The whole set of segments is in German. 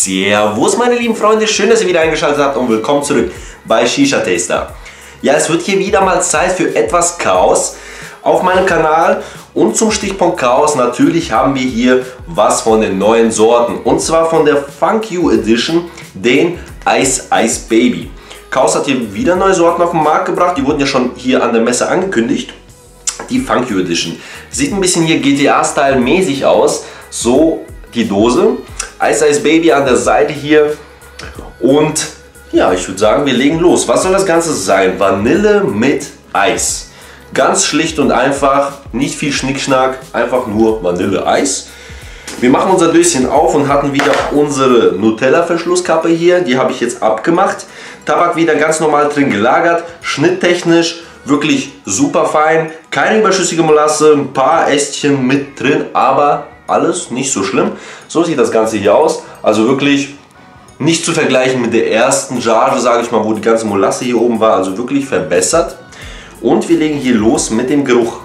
Servus meine lieben Freunde, schön, dass ihr wieder eingeschaltet habt und willkommen zurück bei Shisha Taster. Ja, es wird hier wieder mal Zeit für etwas Chaos auf meinem Kanal und zum Stichpunkt Chaos natürlich haben wir hier was von den neuen Sorten und zwar von der Funk You Edition, den Ice Ice Baby. Chaos hat hier wieder neue Sorten auf den Markt gebracht, die wurden ja schon hier an der Messe angekündigt. Die Funk You Edition. Sieht ein bisschen hier GTA-Style mäßig aus, so die Dose. Ice Ice Baby an der Seite hier und ja, ich würde sagen, wir legen los. Was soll das Ganze sein? Vanille mit Eis. Ganz schlicht und einfach, nicht viel Schnickschnack, einfach nur Vanille-Eis. Wir machen unser Döschen auf und hatten wieder unsere Nutella-Verschlusskappe hier. Die habe ich jetzt abgemacht. Tabak wieder ganz normal drin gelagert, schnitttechnisch wirklich super fein. Keine überschüssige Molasse, ein paar Ästchen mit drin, aber alles nicht so schlimm. So sieht das Ganze hier aus. Also wirklich nicht zu vergleichen mit der ersten Charge, sage ich mal, wo die ganze Molasse hier oben war. Also wirklich verbessert. Und wir legen hier los mit dem Geruch.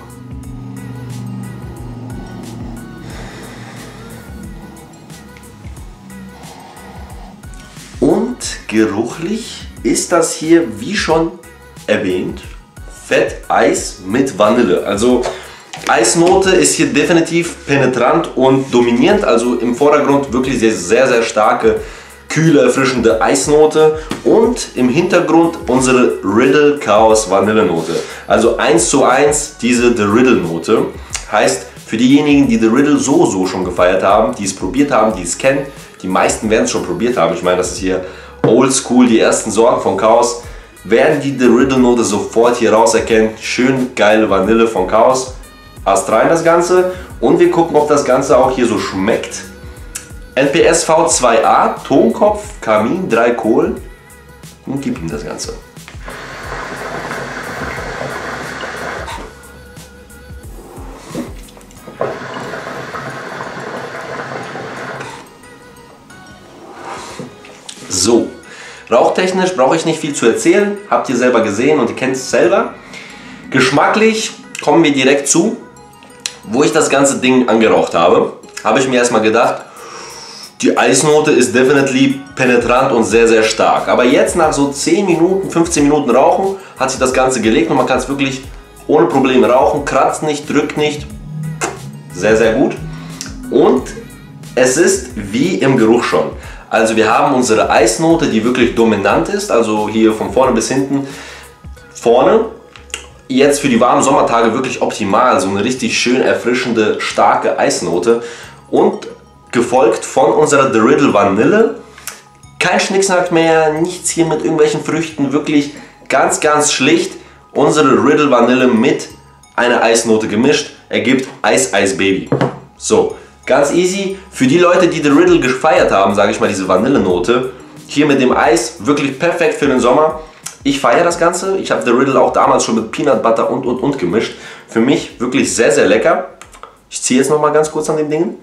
Und geruchlich ist das hier, wie schon erwähnt, Fetteis mit Vanille. Also Eisnote ist hier definitiv penetrant und dominierend. Also im Vordergrund wirklich sehr, sehr starke, kühle, erfrischende Eisnote. Und im Hintergrund unsere Riddle Chaos Vanillenote. Also 1:1 diese The Riddle Note. Heißt, für diejenigen, die The Riddle so schon gefeiert haben, die es probiert haben, die es kennen, die meisten werden es schon probiert haben. Ich meine, das ist hier oldschool, die ersten Sorten von Chaos. Werden die The Riddle Note sofort hier raus erkennen. Schön geile Vanille von Chaos. Ast rein das Ganze. Und wir gucken, ob das Ganze auch hier so schmeckt. NPS V2A, Tonkopf, Kamin, 3 Kohlen. Und gib ihm das Ganze. So. Rauchtechnisch brauche ich nicht viel zu erzählen, habt ihr selber gesehen und ihr kennt es selber. Geschmacklich kommen wir direkt zu. Wo ich das ganze Ding angeraucht habe, habe ich mir erstmal gedacht, die Eisnote ist definitiv penetrant und sehr stark. Aber jetzt nach so 10 Minuten, 15 Minuten Rauchen hat sich das Ganze gelegt und man kann es wirklich ohne Probleme rauchen, kratzt nicht, drückt nicht. Sehr gut. Und es ist wie im Geruch schon. Also wir haben unsere Eisnote, die wirklich dominant ist, also hier von vorne bis hinten. Vorne, jetzt für die warmen Sommertage wirklich optimal, so eine richtig schön erfrischende, starke Eisnote. Und gefolgt von unserer The Riddle Vanille. Kein Schnickschnack mehr, nichts hier mit irgendwelchen Früchten, wirklich ganz schlicht. Unsere Riddle Vanille mit einer Eisnote gemischt, ergibt Ice Ice Baby. So. Ganz easy, für die Leute, die The Riddle gefeiert haben, sage ich mal, diese Vanillenote, hier mit dem Eis, wirklich perfekt für den Sommer. Ich feiere das Ganze, ich habe The Riddle auch damals schon mit Peanut Butter und gemischt. Für mich wirklich sehr lecker. Ich ziehe jetzt noch mal ganz kurz an den Dingen.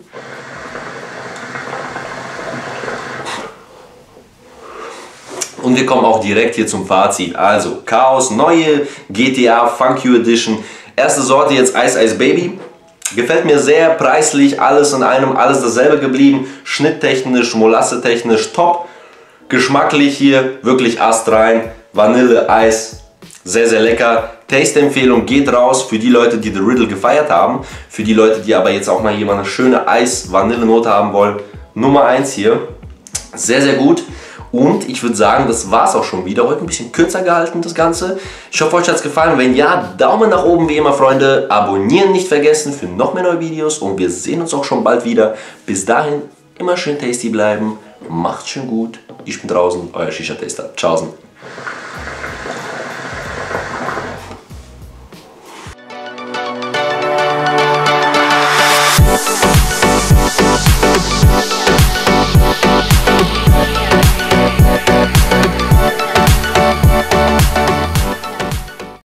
Und wir kommen auch direkt hier zum Fazit. Also, Chaos, neue GTA Funk You Edition. Erste Sorte jetzt Ice Ice Baby. Gefällt mir sehr, preislich, alles in einem, alles dasselbe geblieben. Schnitttechnisch, molassetechnisch top. Geschmacklich hier wirklich astrein. Vanille, Eis, sehr lecker. Taste-Empfehlung geht raus für die Leute, die The Riddle gefeiert haben. Für die Leute, die aber jetzt auch mal hier mal eine schöne Eis-Vanille-Note haben wollen. Nummer 1 hier. Sehr gut. Und ich würde sagen, das war es auch schon wieder. Heute ein bisschen kürzer gehalten, das Ganze. Ich hoffe, euch hat es gefallen. Wenn ja, Daumen nach oben wie immer, Freunde. Abonnieren nicht vergessen für noch mehr neue Videos. Und wir sehen uns auch schon bald wieder. Bis dahin, immer schön tasty bleiben. Macht's schön gut. Ich bin draußen, euer Shisha Taster. Tschaußen.